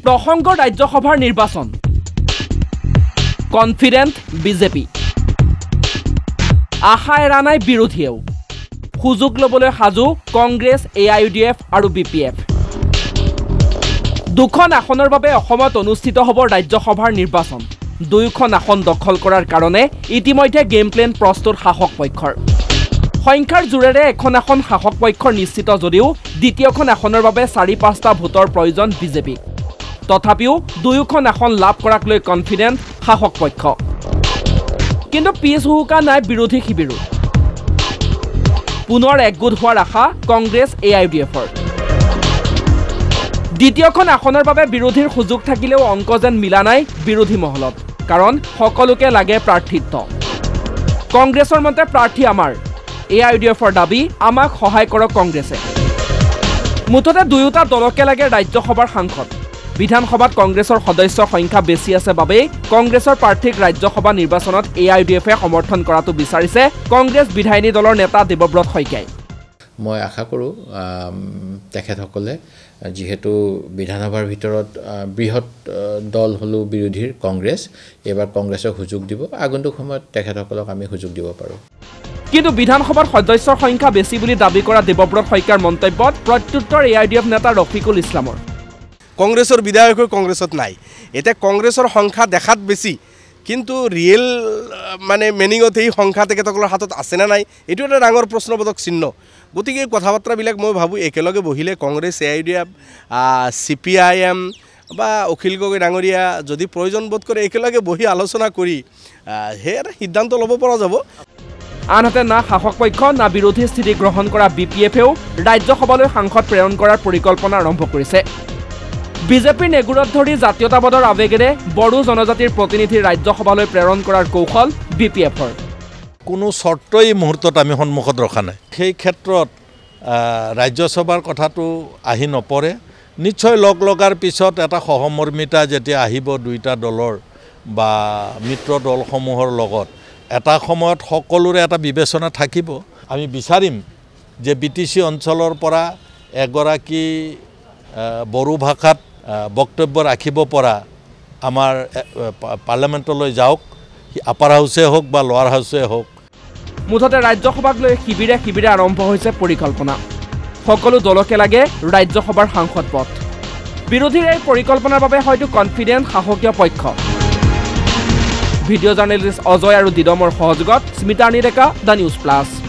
প্ৰসংগ ৰাজ্যসভাৰ নিৰ্বাচন কনফিডেন্ট বিজেপি আশা এৰা নাই বিৰোধীয়েও সুযোগ ল'বলৈ সাজু কংগ্ৰেছ AIUDF আৰু BPF দুখন আসনৰ বাবে অসমত অনুষ্ঠিত হ'ব ৰাজ্যসভাৰ নিৰ্বাচন দুইখন আসন দখল কৰাৰ কাৰণে ইতিমধ্যে গেম প্লেন প্ৰস্তুত শাসক পক্ষৰ সংখ্যাৰ জোৰেৰে এখন আসন শাসক পক্ষৰ নিশ্চিত যদিও দ্বিতীয়খন আসনৰ বাবে 4-5টা ভোটৰ প্ৰয়োজন বিজেপি তথাপিও দুইখন আসন লাভ কৰাক লৈ কনফিডেন্ট শাসক পক্ষ কিন্তু পিছ হুকা নাই বিৰোধী শিবিৰো পুনৰ একগোট হোৱাৰ আশা কংগ্ৰেছ AIUDFৰ দ্বিতীয়খন আসনৰ বাবে বিৰোধীৰ সুযোগ থাকিলেও অংক যেন মিলা নাই বিৰোধী মহলত কাৰণ সকলোকে লাগে প্ৰাৰ্থিত্ব কংগ্ৰেছৰ মতে প্ৰাৰ্থী আমাৰ AIUDFৰ দাবী আমাক সহায় কৰক কংগ্ৰেছে মুঠতে দুয়োটা দলকে লাগে ৰাজ্যসভাৰ সাংসদ বিধানসভাত কংগ্ৰেছৰ সদস্যৰ সংখ্যা বেছি আছে বাবে কংগ্ৰেছৰ প্ৰাৰ্থীক ৰাজ্যসভা নিৰ্বাচনত AIUDFে সমৰ্থন কৰাটো বিচাৰিছে কংগ্ৰেছ বিধায়িনী দলৰ নেতা দেৱব্ৰত শইকীয়াই মই আশা কৰোঁ তেখেতসকলে যেহেতু বিধানসভাৰ ভিতৰত বৃহৎ দল হলো বিৰোধীৰ কংগ্ৰেছ এবাৰ কংগ্ৰেছক সুযোগ দিব আগন্তুক সময়ত তেখেতসকলক আমি সুযোগ দিব পাৰোঁ কিন্তু বিধানসভাৰ সদস্যৰ সংখ্যা বেছি বুলি দাবী কৰা দেৱব্ৰত শইকীয়াৰ মন্তব্যত প্ৰত্যুত্তৰ AIUDF নেতা ৰফিকুল ইছলামৰ কংগ্ৰেছৰ বিধায়ক কংগ্ৰেছত নাই এটা কংগ্ৰেছৰ সংখ্যা দেখাত বেছি কিন্তু ৰিয়েল মানে মেনিংত এই সংখ্যা তেখেতসকলৰ হাতত আছে না নাই এইটো এটা ডাঙৰ প্ৰশ্নবোধক চিহ্ন গতিকে কথাবাৰ্তাবিলাক মই ভাবোঁ একেলগে বহিলে কংগ্ৰেছ AIUDF CPIM বা অখিল গগৈ ডাঙৰীয়া যদি প্ৰয়োজন বোধ কৰে একেলগে বহি আলোচনা কৰি হে এটা সিদ্ধান্ত ল'ব পৰা যাব আনহাতে না শাসক পক্ষ না বিৰোধী স্থিতি গ্ৰহণ কৰা BPFেও ৰাজ্যসভালৈ সাংসদ প্ৰেৰণ কৰাৰ পৰিকল্পনা আৰম্ভ কৰিছে বিজেপিৰ নেগুৰত ধৰি জাতীয়তাবাদৰ আৱেগেৰে বড়ো জনজাতিৰ প্ৰতিনিধি ৰাজ্যসভালৈ প্ৰেৰণ কৰাৰ কৌশল BPFৰ কোনো চৰ্তই মুহূৰ্তত আমি সন্মুখত ৰখা নাই সেই ক্ষেত্ৰত ৰাজ্যসভাৰ কথাটো আহি নপৰে নিশ্চয় লগ লগাৰ পিছত এটা সহমৰ্মিতা যেতিয়া আহিব দুইটা দলৰ বা মিত্ৰ দলসমূহৰ লগত এটা সময়ত সকলোৰে এটা বিবেচনা থাকিব আমি বিচাৰিম যে BTC অঞ্চলৰ পৰা এগৰাকী বড়ো ভাষাত বক্তব্য ৰাখিব পৰা আমাৰ পাৰ্লামেণ্টলৈ যাওক আপাৰ হাউছে হোক বা লোৱাৰ হাউছে হোক মুঠতে ৰাজ্যসভাক লৈ শিবিৰে শিবিৰে আৰম্ভ হৈছে পৰিকল্পনা সকলো দলকে লাগে ৰাজ্যসভাৰ সাংসদ পদ বিৰোধীৰ এই পৰিকল্পনাৰ বাবে হয়তো কনফিডেন্ট শাসকীয় পক্ষ ভিডিঅ' জাৰ্নেলিষ্ট অজয় আৰু দিদমৰ সহযোগত Smita Nireka the news plus